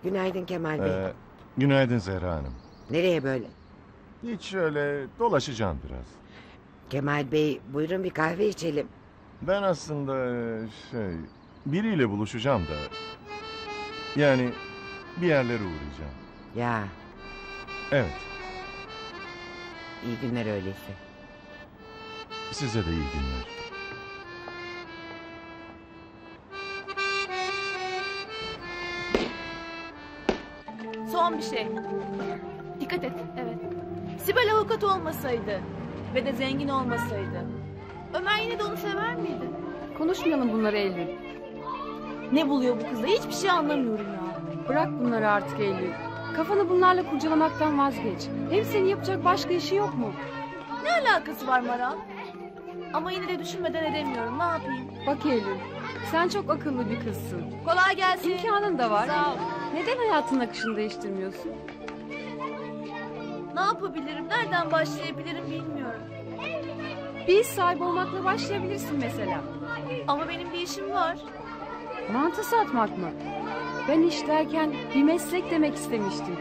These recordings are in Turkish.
Günaydın Kemal Bey. Günaydın Zehra Hanım. Nereye böyle? Hiç şöyle dolaşacağım biraz. Kemal Bey buyurun bir kahve içelim. Ben aslında biriyle buluşacağım da. Yani bir yerlere uğrayacağım. Ya Evet, iyi günler öyleyse. size de iyi günler. Son bir şey. Dikkat et, evet. Sibel avukat olmasaydı ve de zengin olmasaydı, Ömer yine de onu sever miydi? Konuşmayalım bunları Eylül. Ne buluyor bu kızda? Hiçbir şey anlamıyorum ya. Bırak bunları artık Eylül. Kafanı bunlarla kurcalamaktan vazgeç. Hem senin yapacak başka işi yok mu? Ne alakası var Maral? Ama yine de düşünmeden edemiyorum. Ne yapayım? Bak Eylül, sen çok akıllı bir kızsın. Kolay gelsin. İmkanın da var. Sağ ol. Neden hayatının akışını değiştirmiyorsun? Ne yapabilirim? Nereden başlayabilirim bilmiyorum. Bir iş sahibi olmakla başlayabilirsin mesela. Ama benim bir işim var. Mantı satmak mı? Ben iş derken bir meslek demek istemiştim.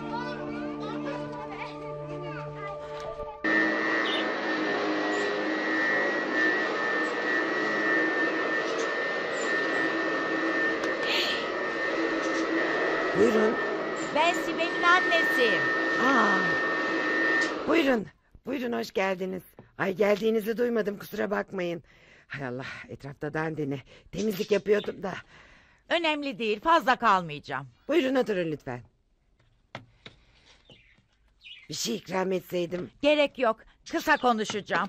Buyurun. Ben Sibel'in annesiyim. Aa, buyurun. Buyurun hoş geldiniz. Ay geldiğinizi duymadım kusura bakmayın. Hay Allah etrafta dandini. Temizlik yapıyordum da. Önemli değil, fazla kalmayacağım. Buyurun oturun lütfen. Bir şey ikram etseydim. Gerek yok, kısa konuşacağım.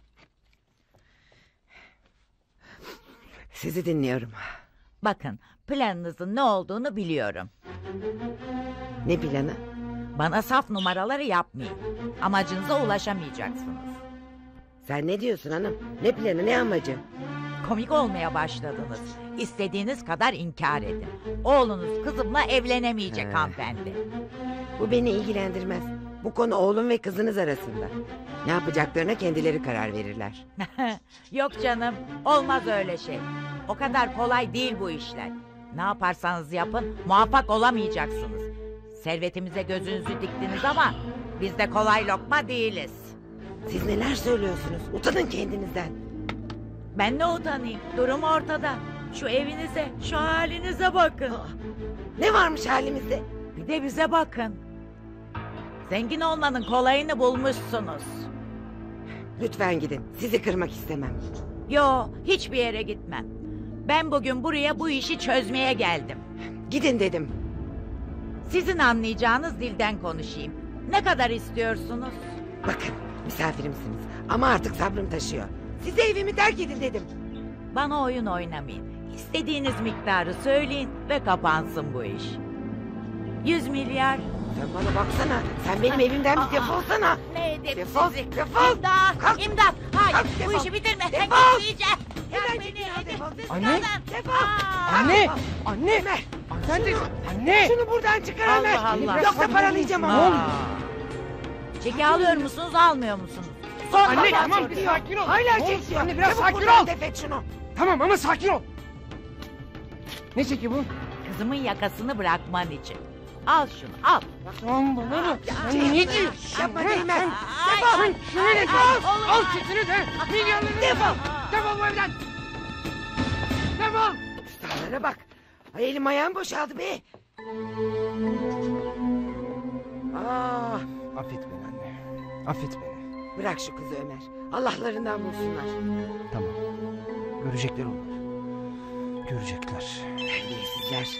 Sizi dinliyorum. Bakın, planınızın ne olduğunu biliyorum. Ne planı? Bana saf numaraları yapmayın. Amacınıza ulaşamayacaksınız. Sen ne diyorsun hanım? Ne planı ne amacı? Komik olmaya başladınız. İstediğiniz kadar inkar edin. Oğlunuz kızımla evlenemeyecek hanımefendi. Bu beni ilgilendirmez. Bu konu oğlum ve kızınız arasında. Ne yapacaklarına kendileri karar verirler. Yok canım, olmaz öyle şey. O kadar kolay değil bu işler. Ne yaparsanız yapın, muvaffak olamayacaksınız. Servetimize gözünüzü diktiniz ama biz de kolay lokma değiliz. Siz neler söylüyorsunuz? Utanın kendinizden. Ben ne utanayım? Durum ortada. Şu evinize, şu halinize bakın. Ne varmış halimizde? Bir de bize bakın. Zengin olmanın kolayını bulmuşsunuz. Lütfen gidin. Sizi kırmak istemem. Yo, hiçbir yere gitmem. Ben bugün buraya bu işi çözmeye geldim. Gidin dedim. Sizin anlayacağınız dilden konuşayım. Ne kadar istiyorsunuz? Bakın misafirimsiniz. Ama artık sabrım taşıyor. Size evimi terk edin dedim. Bana oyun oynamayın. İstediğiniz miktarı söyleyin ve kapansın bu iş. 100 milyar. Sen bana baksana. Sen benim evimden bir defolsana. Ne edeyim Defol, sizi? defol. İmdat, Kalk. imdat. Hayır, Kalk, bu defol. işi bitirmeden Defol. gitmeyeceğim. Hemen Ya git beni ya, defol. edepsiz Anne. kadın. Defol. Aa! Anne! Defol. Anne! Ömer. Hanımefendi! Anne! Şunu buradan çıkar Ömer. Allah Allah. Yoksa paralayacağım Aa. ama. Çeki alıyor musunuz, almıyor musunuz? Anne Hala tamam bir çekiyor. sakin ol. Hala Ne oldu? çekiyor. Anne biraz Çabuk sakin buradan ol. def et şunu. Tamam ama sakin ol. Ne çeki bu? Kızımın yakasını bırakman için. Al şunu, al. Tamam bana bak. Sen Çek. ne diyorsun? Yapma Ha? Değmen. Ay, Defol. ay, Şunu ne ay, diyorsun? olmaz. Al çekini de. Milyonları Defol. Defol bu evden. Defol. Üstadlara bak. Ay elim ayağım boşaldı be. Ah, Affet beni anne. Affet beni. bırak şu kızı Ömer. Allah'larından bulsunlar. Tamam. Görecekler onlar. Görecekler. Terbiyesizler.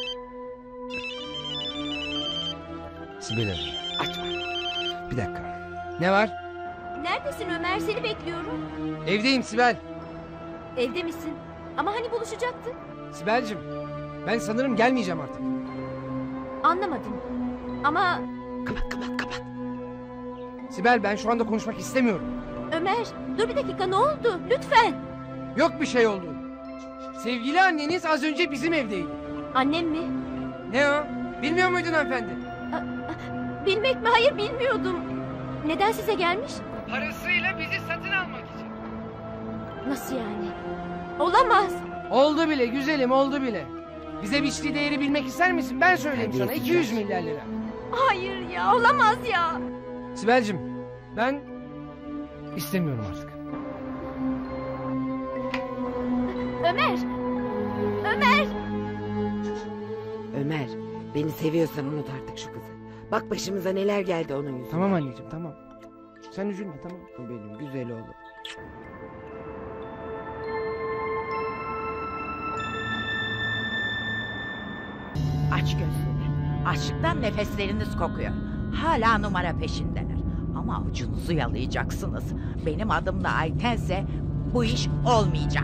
Sibel Hanım. Açma. Bir dakika. Ne var? Neredesin Ömer? Seni bekliyorum. Evdeyim Sibel. Evde misin? Ama hani buluşacaktık? Sibel'cim. Ben sanırım gelmeyeceğim artık. Anlamadım. Ama Kapat kapat kapat. Sibel ben şu anda konuşmak istemiyorum. Ömer dur bir dakika ne oldu? Lütfen. Yok bir şey oldu. Sevgili anneniz az önce bizim evdeydi. Annem mi? Ne o? Bilmiyor muydun hanımefendi? Bilmek mi? Hayır bilmiyordum. Neden size gelmiş? Parasıyla bizi satın almak için. Nasıl yani? Olamaz. Oldu bile güzelim oldu bile. Bize biçtiği değeri bilmek ister misin? Ben söyleyeyim sana. 200 milyar lira. Hayır ya, olamaz ya. Sibel'cim ben istemiyorum artık. Ömer. Ömer. Ömer, beni seviyorsan unut artık şu kızı. Bak başımıza neler geldi onun yüzünden. Tamam anneciğim, tamam. Sen üzülme, tamam. O benim güzel oğlum. Aç gözünü. Açlıktan nefesleriniz kokuyor. Hala numara peşindeler. Ama avucunuzu yalayacaksınız. Benim adım da Aytense bu iş olmayacak.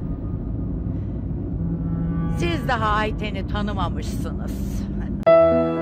Siz daha Ayten'i tanımamışsınız.